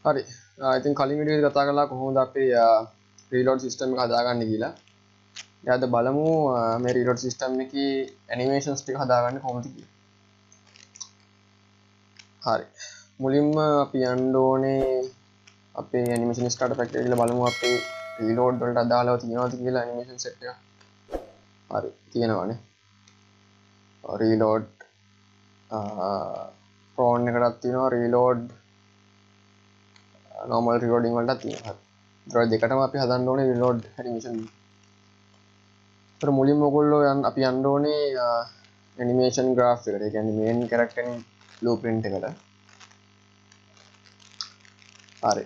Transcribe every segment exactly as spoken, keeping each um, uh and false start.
හරි. ඉතින් කලින් වීඩියෝ එකේ කතා කළා කොහොමද අපි රීලෝඩ් සිස්ටම් එක හදාගන්නේ කියලා. දැන් අද බලමු මේ රීලෝඩ් සිස්ටම් එකේ ඇනිමේෂන්ස් ටික හදාගන්නේ කොහොමද කියලා. හරි. මුලින්ම අපි යන්න ඕනේ අපේ ඇනිමේෂන් ස්ටාර්ටර් පැක් එක කියලා බලමු අපේ රීලෝඩ් වලට අදාළව තියෙනවද කියලා ඇනිමේෂන් සෙට් එක. හරි. තියෙනවානේ. රීලෝඩ් ප්‍රෝන් එකටත් තියෙනවා රීලෝඩ් normal reloading වලට තියෙනවා. හරි. ඒක දෙකටම අපි හදන්න ඕනේ reload animation. ඒතර මුලින්ම ඔයගොල්ලෝ යන්න අපි යන්න ඕනේ animation graph එකට. ඒ කියන්නේ main character blueprint එකට. හරි.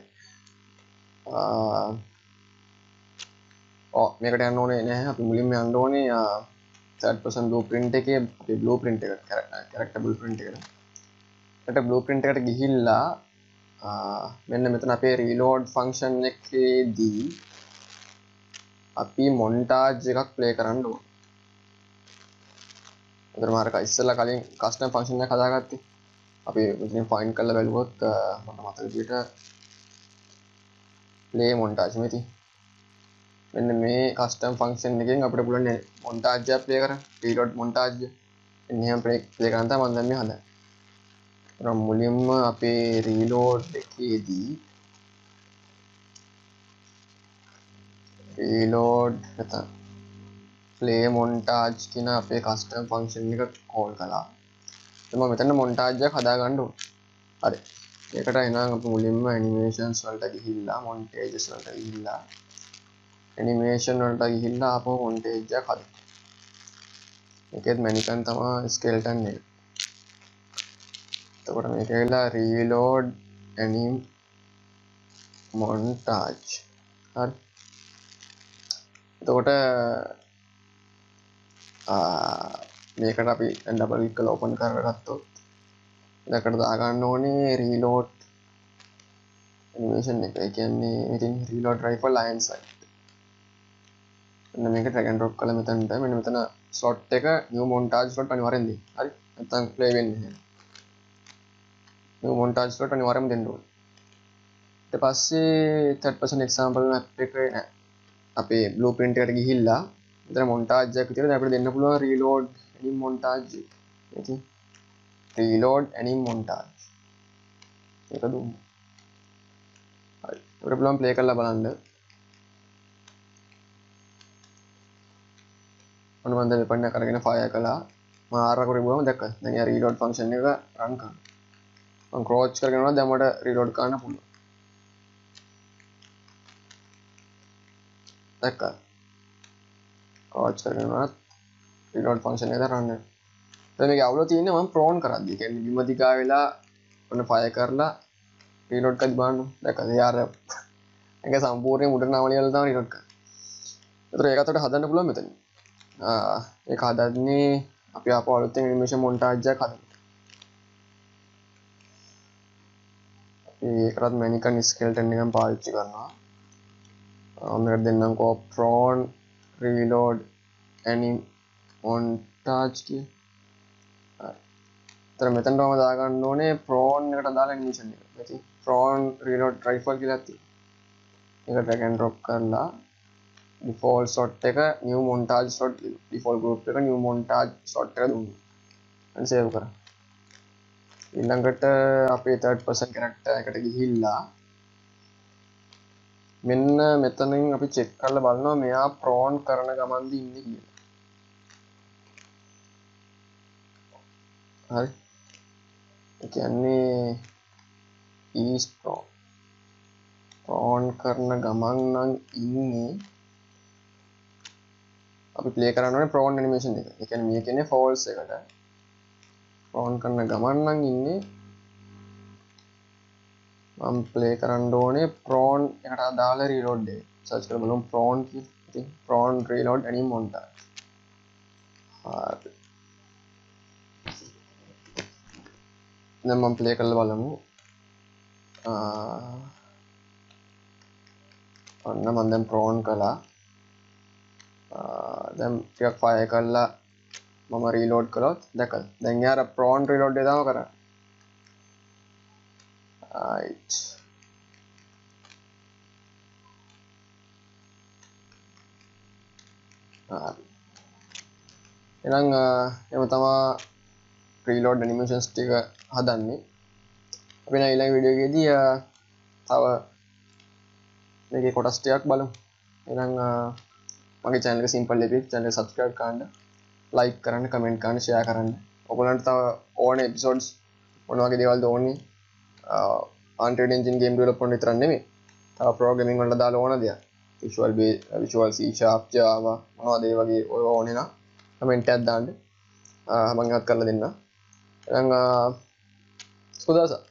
ඔව් මේකට යන්න ඕනේ නැහැ. අපි මුලින්ම යන්න ඕනේ third person blueprint එකේ අපේ blueprint එකට character blueprint එකට. ඒකට blueprint එකට ගිහිල්ලා මෙන්න මෙතන අපේ reload function එකේදී අපි montage එකක් play කරන්න ඕන. අතන මාරක ඉස්සෙල්ලා කලින් custom function එකක් හදාගත්තේ. අපි මෙතනින් find කරලා බලුවොත් මට මතක විදිහට play montage මෙති. මෙන්න මේ custom function එකෙන් අපිට පුළුවන් montage එක play කරන්න. reload montage. එන්න එහෙම play play කරන්න තමයි මම දැන් මේ හදන්නේ. මුලින්ම අපේ රීලෝඩ් එකේදී රීලෝඩ් නැත්නම් play montage කියන අපේ custom function එක call කළා. එතන මෙතන montage එකක් හදාගන්න ඕනේ. හරි. ඒකට එනනම් අපි මුලින්ම animations වලට ගිහිල්ලා montages වලට ගිහිල්ලා animation වලට ගිහිල්ලා ආපහු montage එකක් හදමු. මේකෙත් මැනිකන් තමයි skeleton එක. එතකොට මේක ඇවිල්ලා reload anim montage. හරි. එතකොට ආ මේකට අපි ඩබල් ක්ලික් කරලා ඕපන් කරගත්තොත් මේකට දාගන්න ඕනේ reload animation එක. ඒ කියන්නේ ඉතින් reload rifle iron sight. මෙන්න මේක drag and drop කරලා මෙතනට මෙන්න මෙතන slot එක new montage slot අනිවාර්යෙන් දෙන්න. හරි. නැත්නම් play වෙන්නේ නැහැ. new montage slot අනිවාර්යයෙන්ම දෙන්න ඕනේ. ඊට පස්සේ third person example map එක අපේ blueprint එකට ගිහිල්ලා මෙතන montage එකක් විතර අපිට දෙන්න පුළුවන් reload anim montage. ඉතින් reload anim montage. ඒක දුන්නු. හරි. අපිට පුළුවන් play කරලා බලන්න. මොන මන්ද වෙපන් එක අරගෙන fire කළා. මම ආර් කරේ බලමු දැක්කද? දැන් යා reload function එක run කරනවා. මම ක්‍රෝච් කරගෙන යනවා දැන් මට රීලෝඩ් කරන්න පුළුවන්. දැක්කා. ක්‍රෝච් කරගෙන යනවා රීලෝඩ් ෆන්ක්ෂන් එක රන් වෙනවා. දැන් මේක අවුල තියෙන්නේ මම ප්‍රෝන් කරද්දි. ඒ කියන්නේ බිම දිගා වෙලා ඔන්න ෆයර් කරලා රීලෝඩ් කරද්දි බලන්න. දැක්කද? යාර ඒක සම්පූර්ණයෙන් උඩට නවලියලා තමයි රීලෝඩ් කරන්නේ. ඒතර ඒක අතට හදන්න පුළුවන් මෙතන. ආ ඒක හදන්නේ අපි ආපහු අලුතෙන් ඇනිමේෂන් මොන්ටාජ් එකක් හදමු. ඒකටත් මැනිකන් ස්කෙල්ටන් එකක් පාවිච්චි කරනවා. මම මේකට දෙන්නම්කෝ prawn reload anim montage කිය. හරි. ඒතර මෙතනට මම දාගන්න ඕනේ prawn එකට දාලා ඇනිමේෂන් එක. ඉතින් prawn reload rifle කියලා තියෙනවා. ඒක drag and drop කරලා default slot එක new montage slot default group එක new montage slot එක දුන්නා. and save කරා. ඊළඟට අපේ third person character එකට ගිහිල්ලා මෙන්න මෙතනින් අපි check කරලා බලනවා මෙයා prawn කරන ගමන්ද ඉන්නේ කියලා. හරි. ඒ කියන්නේ is prawn prawn කරන ගමන් නම් ඉන්නේ අපි play කරන්න ඕනේ prawn animation එක. ඒ කියන්නේ මේ කියන්නේ false එකට. prawn කරන ගමන් නම් ඉන්නේ මම play කරන්න ඕනේ prawn එකට අදාළ reload එක. search කරලා බලමු prawn කියලා. ඉතින් prawn reload anim montage. හරි. දැන් මම play කරලා බලමු. ආ ඔන්න මම දැන් prawn කළා. ආ දැන් ටිකක් fire කරලා මම reload කළොත් දැකලා දැන් යාර prawn reload එක තමයි කරන්නේ. right හරි. එහෙනම් එම තමයි preload animations ටික හදන්නේ. අපි නම් ඊළඟ වීඩියෝ එකේදී තව මේකේ කොටස් ටිකක් බලමු. එහෙනම් මගේ channel එක SimpleEPIC channel එක subscribe කරන්න, like කරන්න, comment කරන්න, share කරන්න. ඔයගොල්ලන්ට තව ඕනේ episodes මොන වගේ දේවල්ද ඕනේ? Unreal Engine game development විතරක් නෙමෙයි. තව programming වලට දාලා ඕන දෙයක්. Visual Basic, Visual C Sharp, Java මොනවද ඒ වගේ ඔය ඕනේ නම් comment එකක් දාන්න. මම ඉවත් කරලා දෙන්න. එහෙනම් සුදාසා